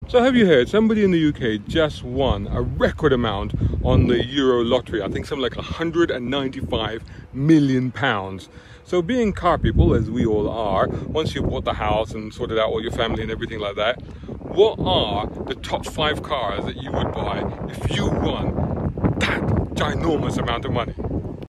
So have you heard, somebody in the UK just won a record amount on the Euro lottery. I think something like £195 million. So being car people, as we all are, once you've bought the house and sorted out all your family and everything like that, what are the top 5 cars that you would buy if you won that ginormous amount of money?